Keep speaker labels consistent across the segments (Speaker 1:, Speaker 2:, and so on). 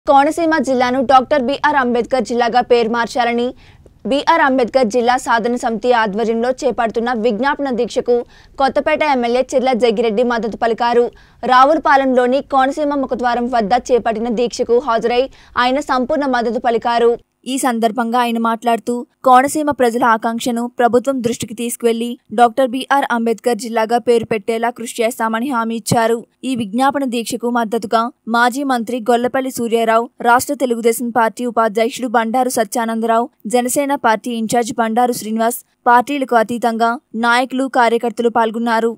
Speaker 1: కోనసీమ జిల్లాను doctor BR Ambedkar జిల్లాగా పేరు మార్చాలని బిఆర్ అంబేద్కర్ జిల్లా సాధన సమితి ఆధ్వర్యంలో చేపడుతున్న విజ్ఞాపన దీక్షకు కొత్తపేట ఎమ్మెల్యే చిర్ల జగ్గిరెడ్డి మద్దతు పలికారు. రావులపాలెంలోని కోనసీమ ముఖద్వారం వద్ద చేపట్టిన దీక్షకు హాజరై ఆయన సంపూర్ణ మద్దతు పలికారు. ఈ సందర్భంగా ఆయన మాట్లాడుతూ కోనసీమ ప్రజల ఆకాంక్షను ప్రభుత్వం దృష్టికి తీసుకువెళ్లి డాక్టర్ బిఆర్ అంబేద్కర్ జిల్లాగా పేరు పెట్టేలా కృషి చేస్తామని హామీ ఇచ్చారు. ఈ విజ్ఞాపన దీక్షకు మద్దతుగా మాజీ మంత్రి గొల్లపల్లి సూర్యారావు, రాష్ట్ర తెలుగుదేశం పార్టీ ఉపాధ్యక్షుడు బండారు సత్యానందరావు, జనసేన పార్టీ ఇన్ఛార్జ్ బండారు శ్రీనివాస్, పార్టీలకు అతీతంగా నాయకులు, కార్యకర్తలు పాల్గొన్నారు.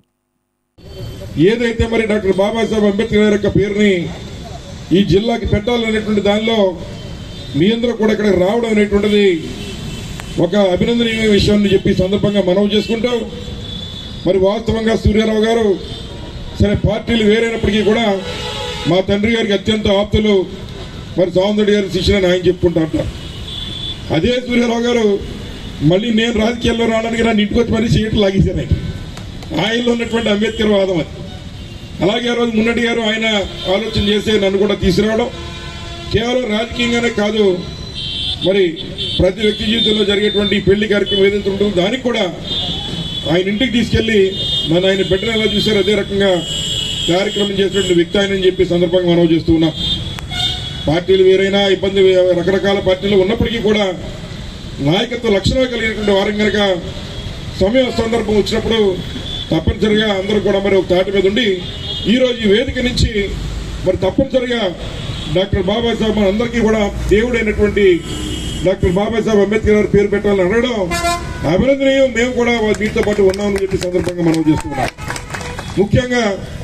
Speaker 2: ఏదైతే మరి డాక్టర్ బాబాసాహెబ్ అంబేద్కర్ గారి యొక్క పేరుని ఈ జిల్లాకి పెట్టాలనేటువంటి దానిలో మీ అందరూ కూడా ఇక్కడికి రావడం అనేటువంటిది ఒక అభినందనీయ విషయాన్ని చెప్పి సందర్భంగా మనవి చేసుకుంటూ, మరి వాస్తవంగా సూర్యారావు గారు సరే పార్టీలు వేరైనప్పటికీ కూడా మా తండ్రి గారికి అత్యంత ఆప్తులు, మరి సౌందర్య గారి శిష్యులని ఆయన చెప్పుకుంటా అంటారు. అదే సూర్యారావు గారు మళ్ళీ నేను రాజకీయాల్లో రావడానికి నన్ను ఇంటికి వచ్చి మరీ సీట్లు లాగేశాను. ఆయనలో ఉన్నటువంటి అంబేద్కర్ వాదం అది. అలాగే ఆ రోజు మున్నటి గారు ఆయన ఆలోచన చేసి నన్ను కూడా తీసుకురావడం కేవలం రాజకీయంగానే కాదు, మరి ప్రతి వ్యక్తి జీవితంలో జరిగేటువంటి పెళ్లి కార్యక్రమం ఏదైతే ఉంటుందో దానికి కూడా ఆయన ఇంటికి తీసుకెళ్లి నన్ను ఆయన బిడ్డను ఎలా చూశారు అదే రకంగా కార్యక్రమం చేసినటువంటి వ్యక్తి ఆయన అని చెప్పి సందర్భంగా మనవి చేస్తూ ఉన్నా. పార్టీలు వేరైనా ఇబ్బంది రకరకాల పార్టీలు ఉన్నప్పటికీ కూడా నాయకత్వ లక్షణాలు కలిగినటువంటి వారం కనుక సమయం సందర్భం వచ్చినప్పుడు తప్పనిసరిగా అందరూ కూడా మరి ఒక తాటి మీద ఉండి ఈరోజు ఈ వేదిక నుంచి మరి తప్పనిసరిగా డాక్టర్ బాబాసాహెబ్ అందరికీ కూడా దేవుడైనటువంటి డాక్టర్ బాబాసాహెబ్ అంబేద్కర్ గారు పేరు పెట్టాలని అడగడం అభినందనీయం. మేము కూడా వీటితో పాటు ఉన్నామని చెప్పి సందర్భంగా మనం చేస్తున్నాం. ముఖ్యంగా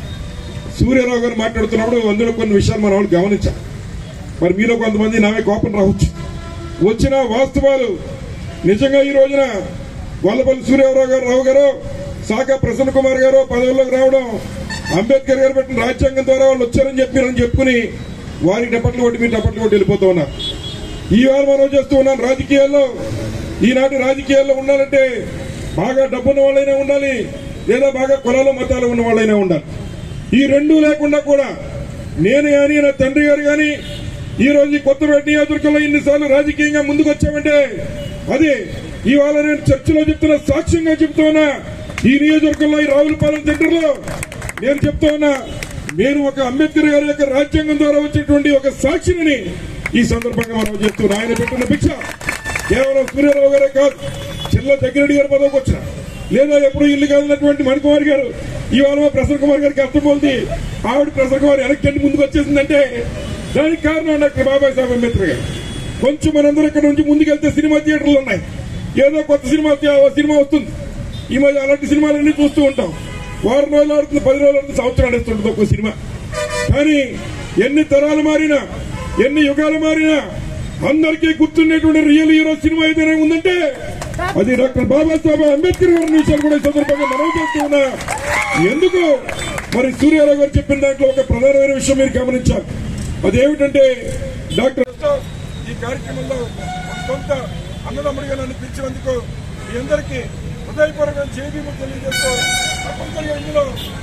Speaker 2: సూర్యారావు గారు మాట్లాడుతున్నప్పుడు అందులో కొన్ని విషయాలు మనం గమనించాం. మరి మీలో కొంతమంది నామే కోపం రావచ్చు, వచ్చిన వాస్తవాలు నిజంగా ఈ రోజున గొల్లపల్లి సూర్యారావు గారు సాకా ప్రసన్న కుమార్ గారు పదవుల్లోకి రావడం అంబేద్కర్ గారు పెట్టిన రాజ్యాంగం ద్వారా వాళ్ళు వచ్చారని చెప్పారని చెప్పుకుని వారికి డప్పట్లు కొట్టి మీరు డప్పట్లు కొట్టి వెళ్ళిపోతూ ఉన్నారు. ఈవేళ మనం చేస్తూ ఉన్నాం రాజకీయాల్లో. ఈనాటి రాజకీయాల్లో ఉండాలంటే బాగా డబ్బున్న వాళ్ళైనా ఉండాలి, లేదా బాగా కులాల మతాలు ఉన్న వాళ్ళైనా ఉండాలి. ఈ రెండూ లేకుండా కూడా నేను కానీ నా తండ్రి గారు కానీ ఈ రోజు కొత్తపేట నియోజకవర్గంలో ఇన్నిసార్లు రాజకీయంగా ముందుకు వచ్చామంటే అది ఇవాళ నేను చర్చలో చెప్తున్నా, సాక్ష్యంగా చెప్తూ ఉన్నా. ఈ నియోజకవర్గంలో ఈ రావులపాలెం సెంటర్లో నేను చెప్తా ఉన్నా, నేను ఒక అంబేద్కర్ గారి యొక్క రాజ్యాంగం ద్వారా వచ్చేటువంటి ఒక సాక్షిని ఈ సందర్భంగా మనం చెప్తున్నా. ఆయన పెట్టిన భిక్ష కేవలం సూర్యారావు గారే కాదు, చిర్ల జగ్గిరెడ్డి గారి పదవికి వచ్చిన లేదా ఎప్పుడు ఇల్లు కాదన్నటువంటి మణికుమార్ గారు ఇవాళ ప్రసన్న కుమార్ గారికి అర్థమవుతుంది. ఆవిడ ప్రసన్న కుమార్ వెనక్కి ముందుకు వచ్చేసిందంటే దానికి కారణం డాక్టర్ బాబాసాహెబ్ అంబేద్కర్ గారు. కొంచెం మనందరూ ఇక్కడ నుంచి ముందుకెళ్తే సినిమా థియేటర్లు ఉన్నాయి, ఏదో కొత్త సినిమా వస్తుంది. ఈ మధ్య అలాంటి సినిమాలన్నీ చూస్తూ ఉంటాం. వారం రోజులు ఆడుతుంది, 10 రోజులు ఆడుతుంది, సంవత్సరాలు ఆడుతుంటుంది ఒక్కో సినిమా. కానీ ఎన్ని తరాలు మారినా, ఎన్ని యుగాలు మారినా అందరికీ గుర్తుండేటువంటి రియల్ హీరో సినిమా ఏదైనా ఉందంటే అది డాక్టర్ బాబాసాహెబ్ అంబేద్కర్ గారి విషయాలు కూడా ఈ సందర్భంగా మనం చేస్తూ ఉన్నా. ఎందుకు మరి సూర్యారావు గారు చెప్పిన దాంట్లో ఒక ప్రధానమైన విషయం మీరు గమనించాలి. అదేమిటంటే డాక్టర్ ఈ కార్యక్రమంలో సొంత అన్నదమ్ముడిగా నన్ను పిలిచినందుకు మీ అందరికీ హృదయపూర్వకంగా జేబీలు తెలియజేస్తూ తప్పనిసరిగా ఇందులో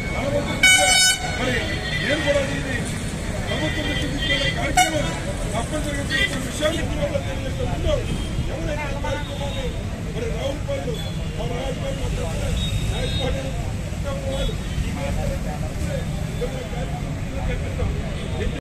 Speaker 2: మరి నేను కూడా ఇది ప్రభుత్వం నుంచి తీసుకునే కార్యక్రమం తప్పనిసరిగా తీసుకున్న విషయాన్ని తెలియజేస్తూ ముందు ఎవరైతే కార్యక్రమాన్ని మరి రావులపాలెం